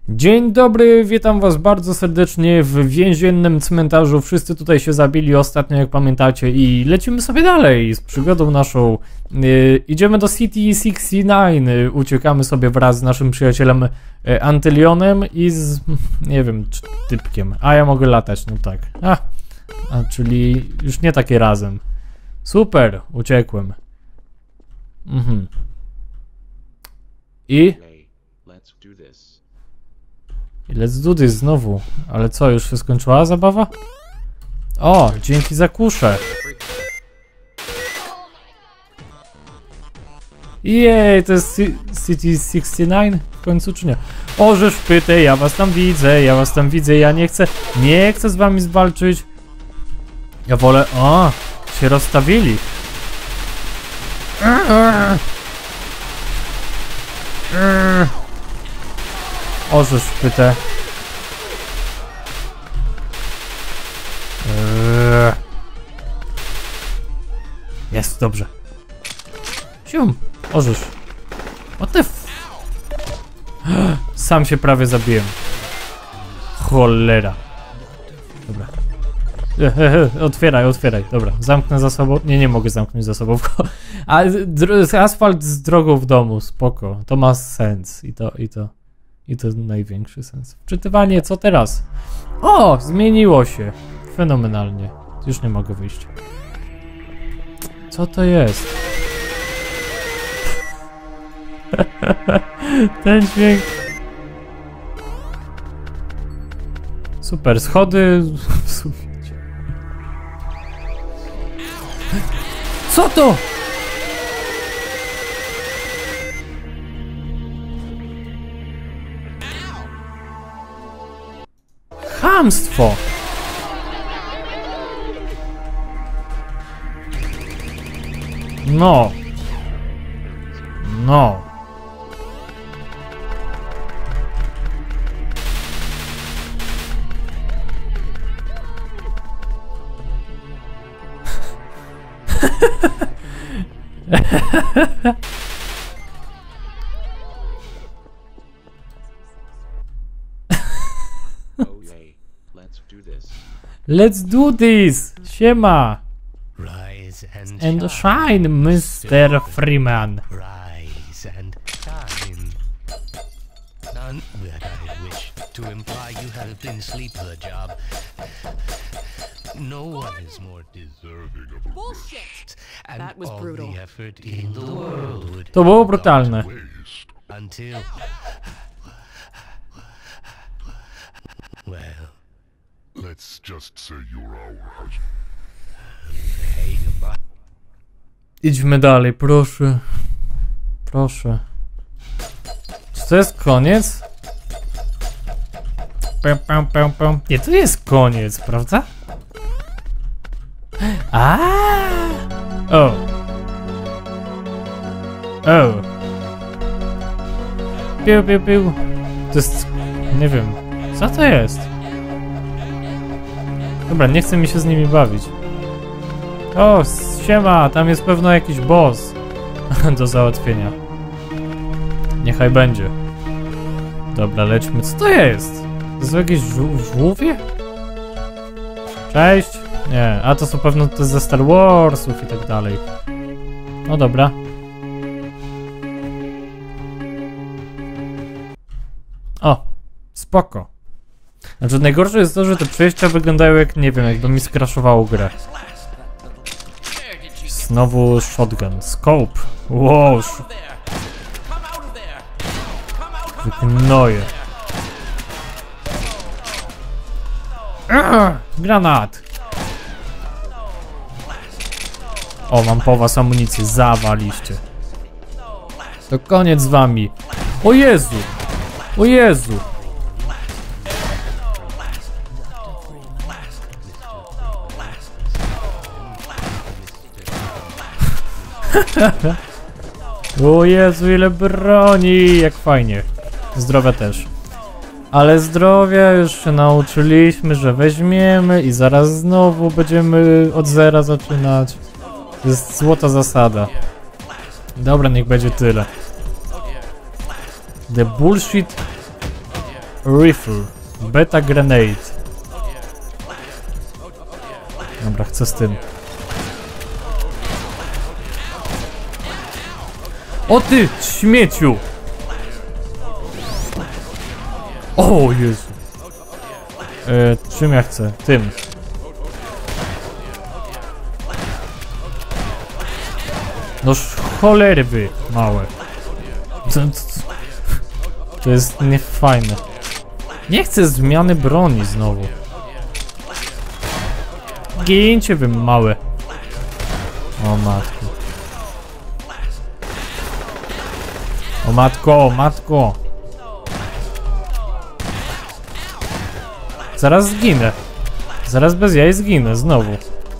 Dzień dobry, witam was bardzo serdecznie w więziennym cmentarzu. Wszyscy tutaj się zabili ostatnio, jak pamiętacie, i lecimy sobie dalej z przygodą naszą. Idziemy do City 69, uciekamy sobie wraz z naszym przyjacielem Antylionem i z, nie wiem, typkiem. A ja mogę latać, no tak. Czyli już nie takie razem. Super, uciekłem. I let's do this znowu. Ale co, już się skończyła zabawa? O, dzięki za kuszę. Jej, to jest City 69 w końcu, czy nie? O, żeż pytę, ja was tam widzę, ja nie chcę z wami zwalczyć. Ja wolę, się rozstawili. O, żeż pytę. Jest, dobrze. Sium, orzesz. What the f... Sam się prawie zabiłem. Cholera. Dobra. Otwieraj. Dobra, zamknę za sobą. Nie mogę zamknąć za sobą. A asfalt z drogą w domu, spoko. To ma sens. I to największy sens. Wczytywanie, co teraz? O, zmieniło się. Fenomenalnie. Już nie mogę wyjść. Co to jest? Ten dźwięk. Super, schody w suficie. Co to? Chamstwo! No. Let's do this! Siema! Rise and shine, Mr. Freeman. Rise and shine. None that I wish to imply you have been asleep for the job. No one is more deserving of a Bullshit! and That was all brutal. the effort in the world would To było brutalne. until well, let's just say you're our husband. hey, goodbye. Idźmy dalej, proszę. Proszę. Czy to jest koniec? Nie, to jest koniec, prawda? O. Piu. To jest... nie wiem. Co to jest? Dobra, nie chce mi się z nimi bawić. O, siema, tam jest pewno jakiś boss do załatwienia. Niechaj będzie. Dobra, lećmy. Co to jest? To są jakieś żółwie? Cześć. Nie, a to są pewno te ze Star Warsów i tak dalej. No dobra. O, spoko. Znaczy najgorsze jest to, że te przejścia wyglądają jak, nie wiem, jakby mi skraszowało grę. Znowu shotgun, scope. Wow. Wygnoję. Granat. O, mam po was amunicję, zawaliście. To koniec z wami. O Jezu. O Jezu. O Jezu, ile broni! Jak fajnie. Zdrowia też. Ale zdrowia już się nauczyliśmy, że weźmiemy i zaraz znowu będziemy od zera zaczynać. To jest złota zasada. Dobra, niech będzie tyle. The bullshit Rifle. Beta Grenade. Dobra, chcę z tym. O ty, śmieciu! O Jezu. Czym ja chcę? Tym. Noż cholery wy, małe. To jest niefajne. Nie chcę zmiany broni znowu. Gincie wy małe. O matko. O matko, o matko. Zaraz zginę. Zaraz bez jaj zginę znowu.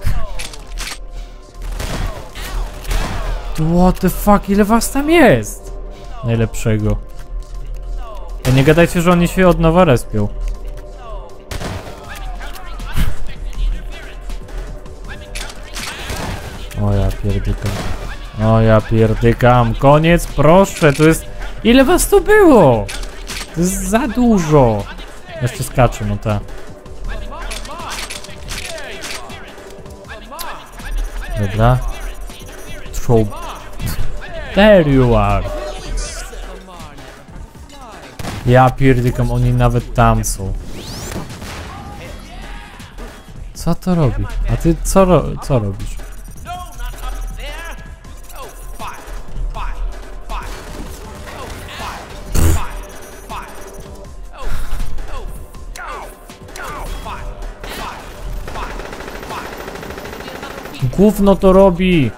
What the fuck, ile was tam jest? Najlepszego. Nie gadajcie, że oni się od nowa respią. O ja pierdykam. O ja pierdykam. Koniec, proszę, to jest... Ile was tu było? To jest za dużo. Jeszcze skaczę, no tak. Dobra. Throw. There you are. Ja pierdykam, oni nawet tam są. Co to robi? A ty co robisz? Gówno to robi!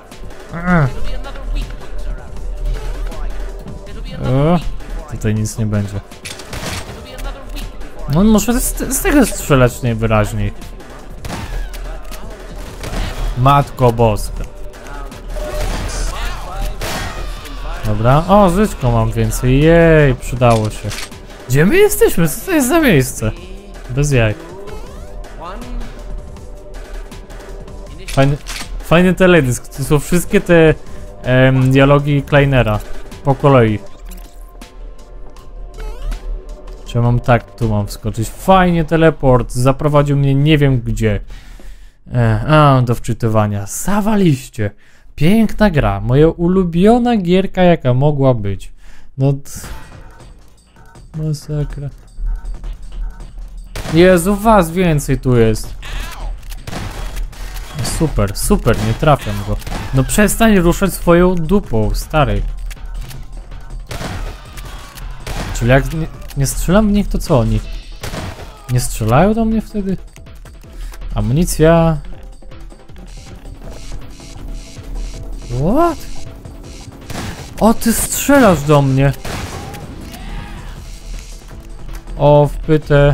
Tutaj nic nie będzie. No muszę z tego strzelać najwyraźniej. Matko boska. Dobra. O, żyćko mam więcej. Jej, przydało się. Gdzie my jesteśmy? Co to jest za miejsce? Bez jaj. Fajny teledysk. To są wszystkie te dialogi Kleinera. Po kolei. Czy mam tak, tu mam wskoczyć. Fajnie teleport. Zaprowadził mnie nie wiem gdzie. Do wczytywania. Zawaliście. Piękna gra. Moja ulubiona gierka jaka mogła być. No... Masakra. Jezu, was więcej tu jest. Super, super, nie trafiam go. No przestań ruszać swoją dupą, stary. Czyli jak nie strzelam w nich, to co oni? Nie strzelają do mnie wtedy? Amunicja. What? O, ty strzelasz do mnie. O, wpytę.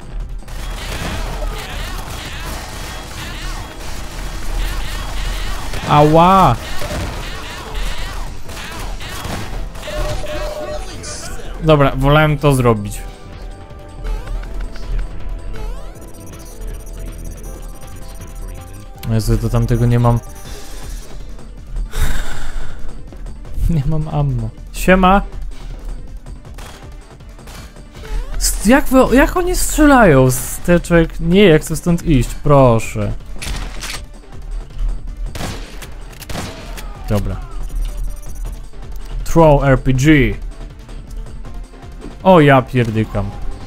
Ała! Dobra, wolałem to zrobić. Jezu, do tamtego nie mam. Nie mam ammo. Siema! Jak oni strzelają z teczek? Nie, jak chcę stąd iść, proszę. Dobra. Throw RPG. O, ja pierdykam.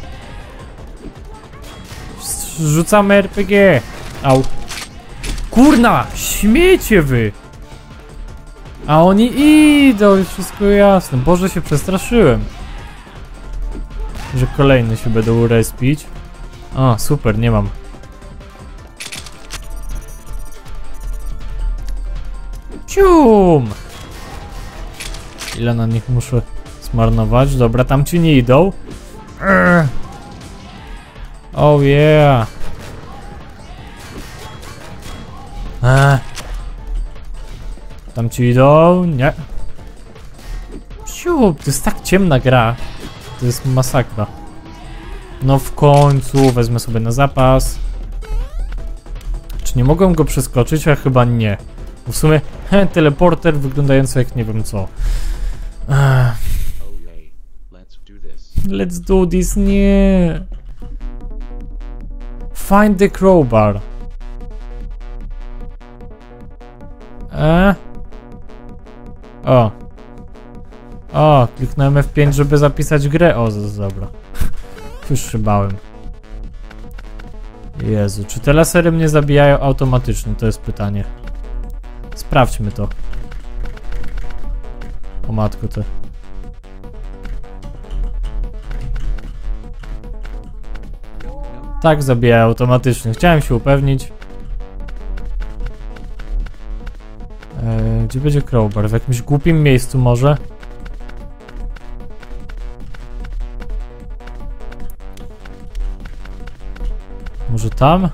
Rzucamy RPG. Au. Kurna, śmiecie wy. A oni idą, już wszystko jasne. Boże, się przestraszyłem. Że kolejne się będą respić. O, super, nie mam. Cium! Ile na nich muszę zmarnować? Dobra, tam ci nie idą. Oh yeah. Tam ci idą? Nie. Ciu, to jest tak ciemna gra. To jest masakra. No w końcu wezmę sobie na zapas. Czy nie mogę go przeskoczyć? A chyba nie. Bo w sumie teleporter wyglądający jak nie wiem co. Let's do this, nie. Find the crowbar. O, kliknąłem F5, żeby zapisać grę. O, dobra. Już szybałem. Jezu, czy te lasery mnie zabijają automatycznie? To jest pytanie. Sprawdźmy to. O matko te. Tak, zabijają automatycznie. Chciałem się upewnić. Gdzie będzie crowbar? W jakimś głupim miejscu może? Może tam?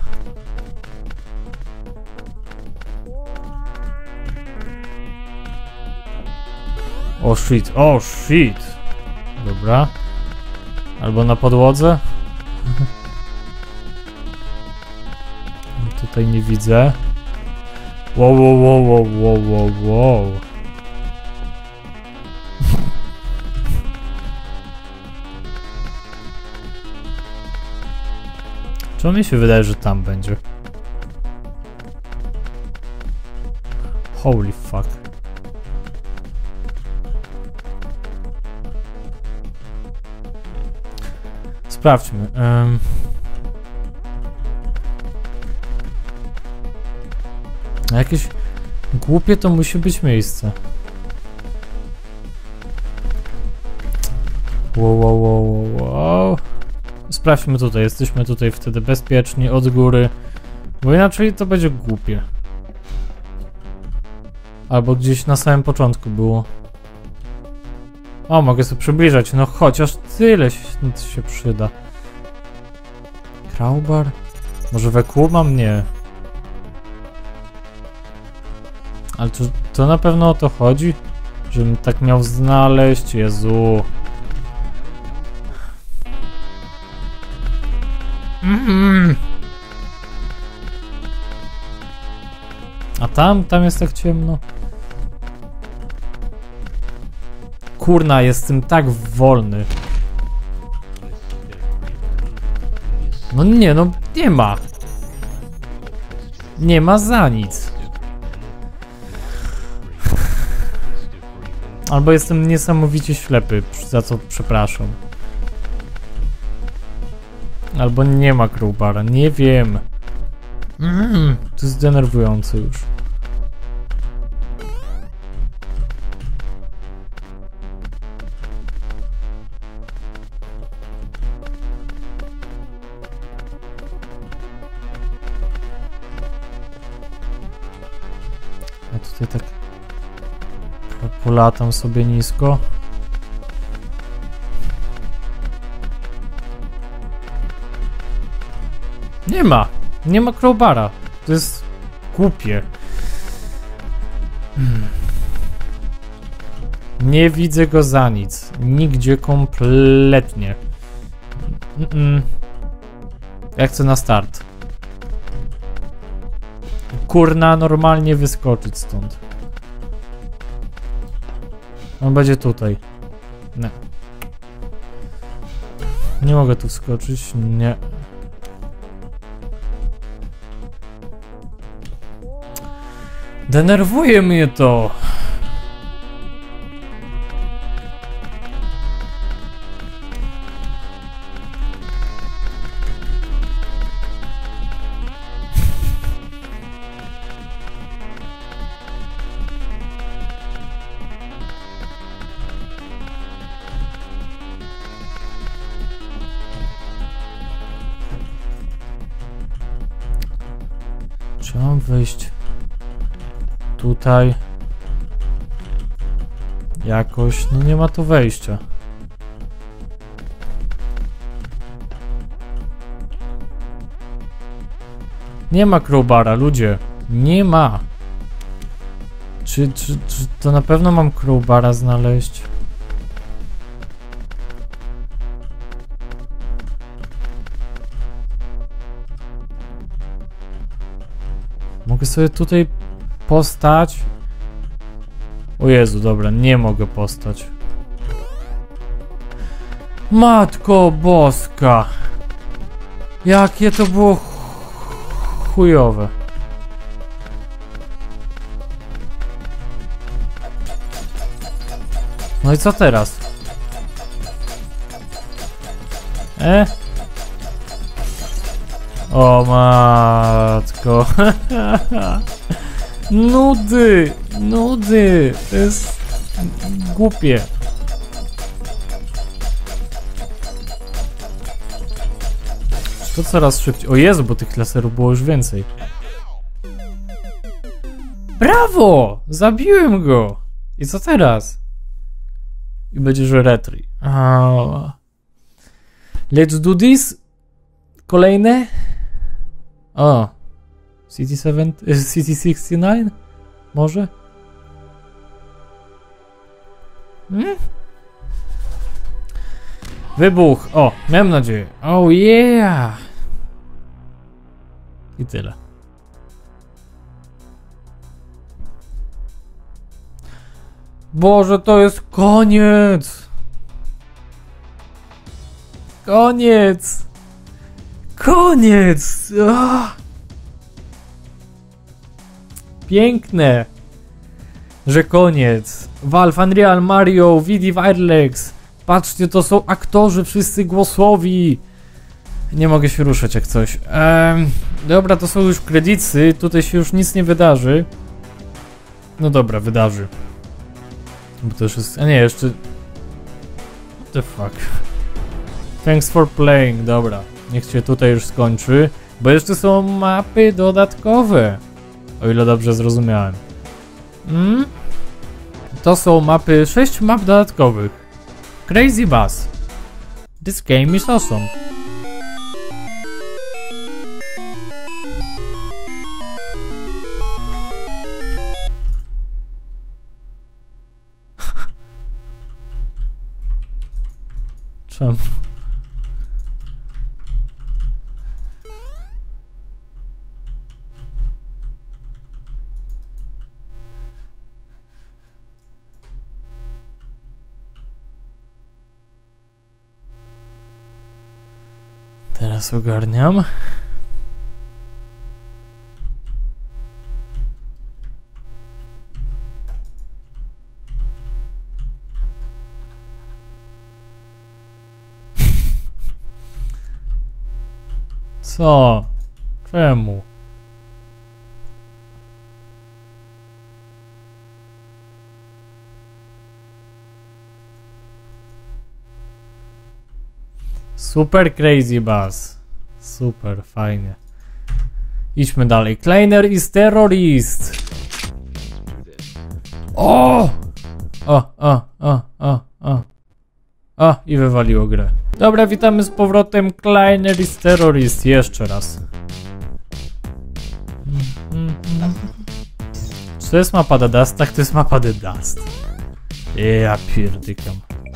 O shit, o shit! Dobra. Albo na podłodze? Tutaj nie widzę. Wow. Czemu mi się wydaje, że tam będzie? Holy fuck. Sprawdźmy. Jakieś głupie to musi być miejsce. Wow. Sprawdźmy tutaj, jesteśmy tutaj wtedy bezpieczni od góry, bo inaczej to będzie głupie. Albo gdzieś na samym początku było. O, mogę sobie przybliżać, no chociaż tyle się przyda. Crowbar? Może we kół mam? Nie. Ale to na pewno o to chodzi? Żebym tak miał znaleźć? Jezu. A tam jest tak ciemno. Kurna, jestem tak wolny. No nie, no nie ma. Nie ma za nic. Albo jestem niesamowicie ślepy, za co przepraszam. Albo nie ma crowbara, nie wiem. To jest denerwujące już. A tutaj tak polatam sobie nisko. Nie ma crowbara. To jest głupie. Nie widzę go za nic. Nigdzie kompletnie. Ja chcę na start. Kurna, normalnie wyskoczyć stąd. On będzie tutaj. Nie. Nie mogę tu wskoczyć. Nie. Denerwuje mnie to. Czy mam wyjść tutaj jakoś? No nie ma tu wejścia. Nie ma crowbara, ludzie. Nie ma. Czy to na pewno mam crowbara znaleźć? Mogę sobie tutaj postać? O Jezu, dobra, nie mogę postać. Matko boska. Jakie to było chujowe. No i co teraz? O matko. Nudy. Nudy. To jest głupie. To coraz szybciej. O Jezu, bo tych laserów było już więcej. Brawo! Zabiłem go! I co teraz? I będzie, że retry. Let's do this. Kolejne. O. CT69? Może? Wybuch. O, miałem nadzieję. Oh yeah. I tyle. Boże, to jest koniec. Koniec. Koniec. Piękne, że koniec. Valve, Unreal, Mario, VD Wirelex. Patrzcie, to są aktorzy wszyscy głosowi. Nie mogę się ruszać jak coś. Dobra, to są już kredyty. Tutaj się już nic nie wydarzy. No dobra, wydarzy. Bo to już jest... A nie, jeszcze... What the fuck? Thanks for playing. Dobra, niech się tutaj już skończy. Bo jeszcze są mapy dodatkowe. O ile dobrze zrozumiałem. To są mapy... 6 map dodatkowych. Crazy Bus. This game is awesome. Czemu? Teraz ogarniam. Co? Czemu? Super Crazy Bus. Super, fajnie. Idźmy dalej. Kleiner is terrorist. O! I wywaliło grę. Dobra, witamy z powrotem. Kleiner is terrorist. Jeszcze raz. Czy to jest mapa The Dust? Tak, to jest mapa The Dust. Ja pierdykam.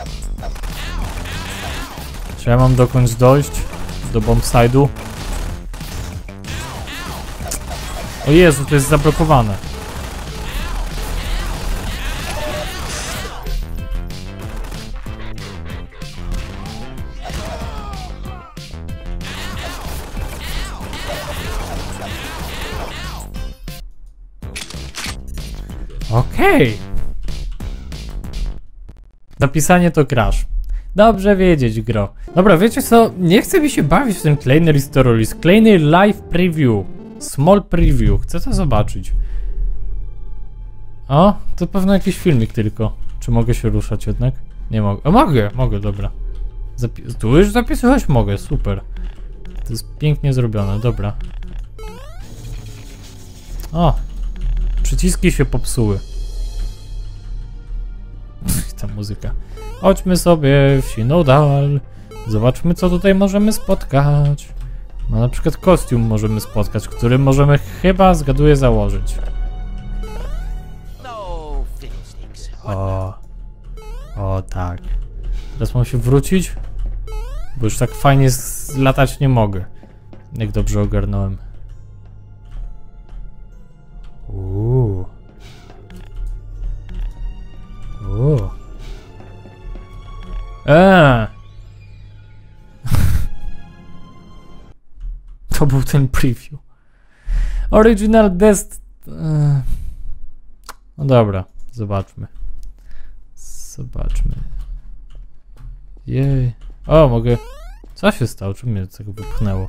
Czy ja mam dokądś dojść? Do bombside'u? O Jezu, to jest zablokowane. Okej. Zapisanie to crash. Dobrze wiedzieć, gro. Dobra, wiecie co? Nie chcę mi się bawić w ten Kleiner is terrorist. Kleiner live preview. Small preview. Chcę to zobaczyć. O, to pewno jakiś filmik tylko. Czy mogę się ruszać jednak? Nie mogę. O, mogę, dobra. Tu już zapisywać mogę, super. To jest pięknie zrobione, dobra. O, przyciski się popsuły. Ta muzyka. Chodźmy sobie w Sinodal. Zobaczmy, co tutaj możemy spotkać. No, na przykład kostium możemy spotkać, który możemy chyba, zgaduję, założyć. O tak. Teraz mam się wrócić, bo już tak fajnie latać nie mogę. Jak dobrze ogarnąłem. To był ten preview. Original Dest... No dobra, zobaczmy. Zobaczmy. Jej. O, mogę... Co się stało? Czym mnie tego wypchnęło?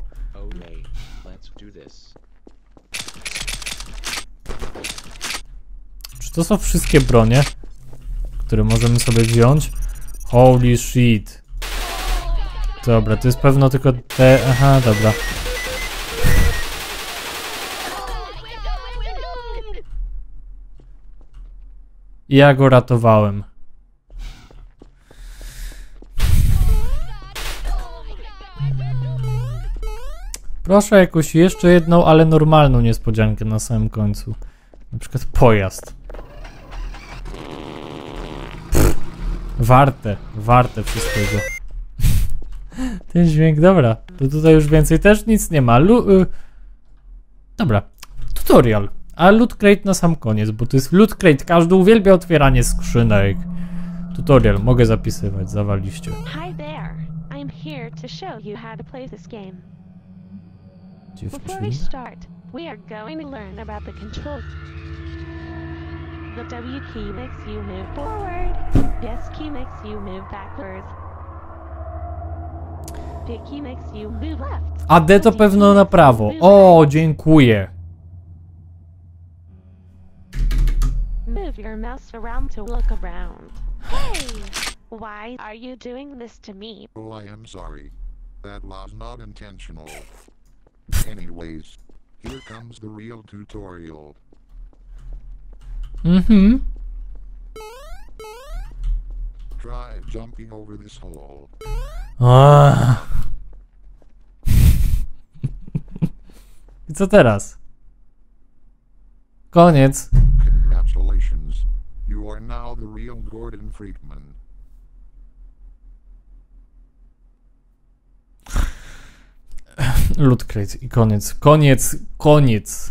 Czy to są wszystkie bronie, które możemy sobie wziąć? Holy shit. Dobra, to jest pewno tylko te... Aha, dobra. Ja go ratowałem. Proszę jakąś jeszcze jedną, ale normalną niespodziankę na samym końcu. Na przykład pojazd. Warte wszystkiego. Ten dźwięk, dobra. To tutaj już więcej też nic nie ma. Dobra. Tutorial. A loot crate na sam koniec, bo to jest loot crate. Każdy uwielbia otwieranie skrzynek. Tutorial. Mogę zapisywać. Zawaliście. Hi there. I'm here to show you how to play this game. Before we start, we are going to learn about the controls. The W key makes you move forward. S key makes you move backwards. D key makes you move left. A D to pewno na prawo. O, dziękuję. Move your mouse around to look around. Hey! Why are you doing this to me? Oh, I am sorry. That was not intentional. Anyways, here comes the real tutorial. Try jumping over this hole. I co teraz? Koniec. Congratulations. You are now the real Gordon Freakman. Loot crate i koniec. Koniec.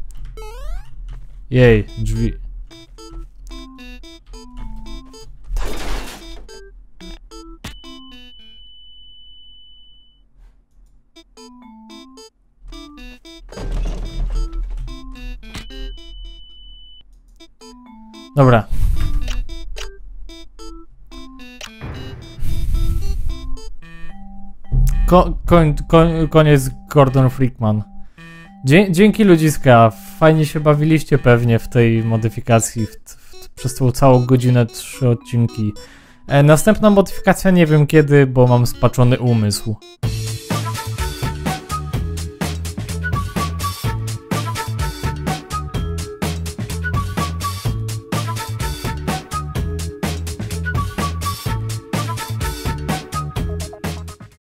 Jej, drzwi. Dobra. Koniec Gordon Freakman. Dzięki ludziska. Fajnie się bawiliście pewnie w tej modyfikacji przez tą całą godzinę 3 odcinki. Następna modyfikacja nie wiem kiedy, bo mam spaczony umysł.